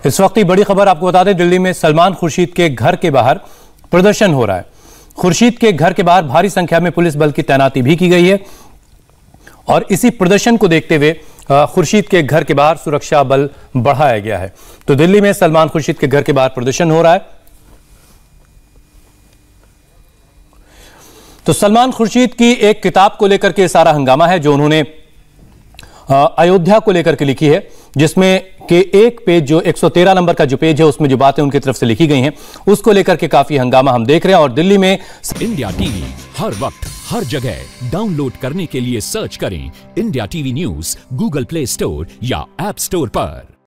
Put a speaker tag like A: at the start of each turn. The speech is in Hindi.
A: इस वक्त की बड़ी खबर आपको बता दें, दिल्ली में सलमान खुर्शीद के घर के बाहर प्रदर्शन हो रहा है। खुर्शीद के घर के बाहर भारी संख्या में पुलिस बल की तैनाती भी की गई है और इसी प्रदर्शन को देखते हुए खुर्शीद के घर के बाहर सुरक्षा बल बढ़ाया गया है। तो दिल्ली में सलमान खुर्शीद के घर के बाहर प्रदर्शन हो रहा है। तो सलमान खुर्शीद की एक किताब को लेकर के सारा हंगामा है जो उन्होंने अयोध्या को लेकर के लिखी है, जिसमें कि एक पेज जो 113 नंबर का जो पेज है उसमें जो बातें उनकी तरफ से लिखी गई हैं उसको लेकर के काफी हंगामा हम देख रहे हैं। और दिल्ली में
B: इंडिया टीवी हर वक्त हर जगह डाउनलोड करने के लिए सर्च करें India TV news Google Play store या ऐप स्टोर पर।